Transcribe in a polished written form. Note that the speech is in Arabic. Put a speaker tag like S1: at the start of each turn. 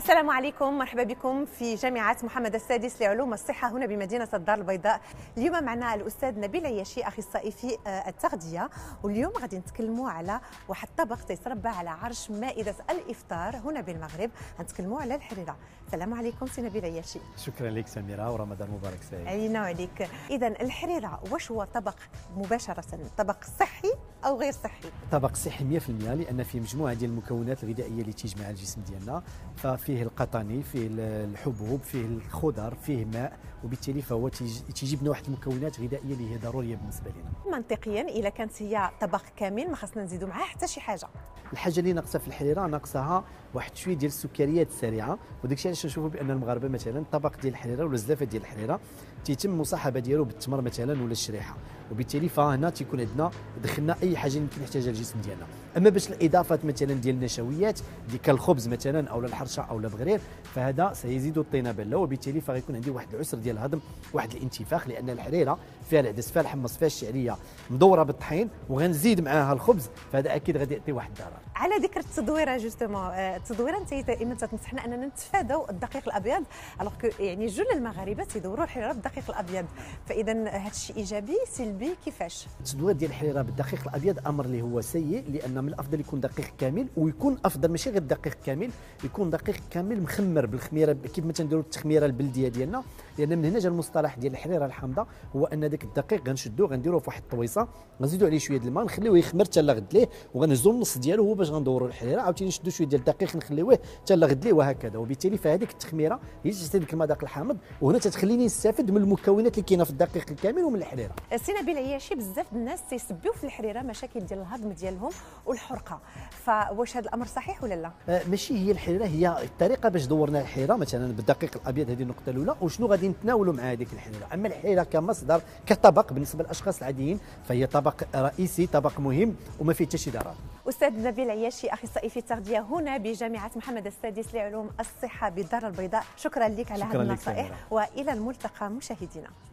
S1: السلام عليكم، مرحبا بكم في جامعة محمد السادس لعلوم الصحة هنا بمدينة الدار البيضاء. اليوم معنا الأستاذ نبيل عياشي أخصائي في التغذية، واليوم غادي نتكلموا على واحد الطبق تيتربى على عرش مائدة الإفطار هنا بالمغرب. غنتكلموا على الحريرة. السلام عليكم سي نبيل عياشي.
S2: شكرا لك سميرة ورمضان مبارك سعيد.
S1: علينا وعليك. إذا الحريرة واش هو طبق مباشرة طبق صحي أو غير صحي؟
S2: طبق صحي 100% لأن فيه مجموعة ديال المكونات الغذائية اللي تجمع الجسم ديالنا، فيه القطني، فيه الحبوب، فيه الخضر، فيه ماء، وبالتالي فهو تيجيب لنا واحد المكونات غذائية اللي هي ضرورية بالنسبة لنا.
S1: منطقيا إذا كانت هي طبق كامل ما خصنا نزيدوا معاه حتى شي حاجة.
S2: الحاجة اللي ناقصة في الحريرة ناقصها واحد شوية ديال السكريات السريعة، وداك الشيء علاش نشوفوا بأن المغاربة مثلا الطبق ديال الحريرة ولا الزلافة ديال الحريرة تيتم مصاحبة ديالو بالتمر مثلا ولا الشريحة، وبالتالي فهنا تيكون عندنا دخلنا أي حاجة يمكن يحتاجها الجسم ديالنا. أما باش الإضافات مثلا ديال النشويات ديال كالخبز مثلا أو الحرشة أو البغرير فهذا سيزيد الطينة بلة، وبالتالي فغيكون عندي واحد العسر ديال الهضم، واحد الانتفاخ، لأن الحريرة فيها العدس، فيها الحمص، فيها الشعرية مدورة بالطحين، وغنزيد معاها الخبز، فهذا أكيد غادي يعطي واحد الضرر.
S1: على ذكر التدويره جوستومون، التدويره انت دائما تنصحنا اننا نتفاداو الدقيق الابيض، الوغ كو يعني جل المغاربه تيدوروا الحريره بالدقيق الابيض، فاذا هذا الشيء ايجابي سلبي كيفاش؟
S2: التدوير ديال الحريره بالدقيق الابيض امر اللي هو سيء، لان من الافضل يكون دقيق كامل، ويكون افضل ماشي غير دقيق كامل، يكون دقيق كامل مخمر بالخميره كيف ما تنديروا التخميره البلديه ديالنا، لان من هنا جا المصطلح ديال الحريره الحامضه، هو ان ذاك الدقيق غنشدوه غنديروه في واحد الطويصه، غنزيدوا عليه شويه الماء نخليوه يخمر حتى لا غد ليه، وغنهزوا النص ديالو هو باش غندوروا الحريره، عاوتاني نشدوا شويه ديال الدقيق نخليوه حتى لا غد ليه، وهكذا. وبالتالي فهذيك التخميره هي اللي تزيد المذاق الحامض، وهنا تتخليني نستافد من المكونات اللي كاينه في الدقيق الكامل ومن الحريره.
S1: سي نبيل عياشي، بزاف الناس تيسبيو في الحريره مشاكل ديال الهضم ديالهم والحرقه، فواش هذا الامر صحيح ولا لا؟
S2: ماشي هي الحريره هي الطريقه باش دورنا الحريره مثلا بالدقيق الابيض، هذه النقطه الاولى، وشنو غادي نتناولوا مع هذيك الحريره. اما الحريره كمصدر كطبق بالنسبه للاشخاص العاديين فهي طبق رئيسي، طبق مهم وما فيه حتى شي ضرر.
S1: استاذ نبيل عياشي اخصائي في التغذيه هنا بجامعه محمد السادس لعلوم الصحه بالدار البيضاء، شكرا لك على هذه النصائح والى الملتقى مشاهدينا.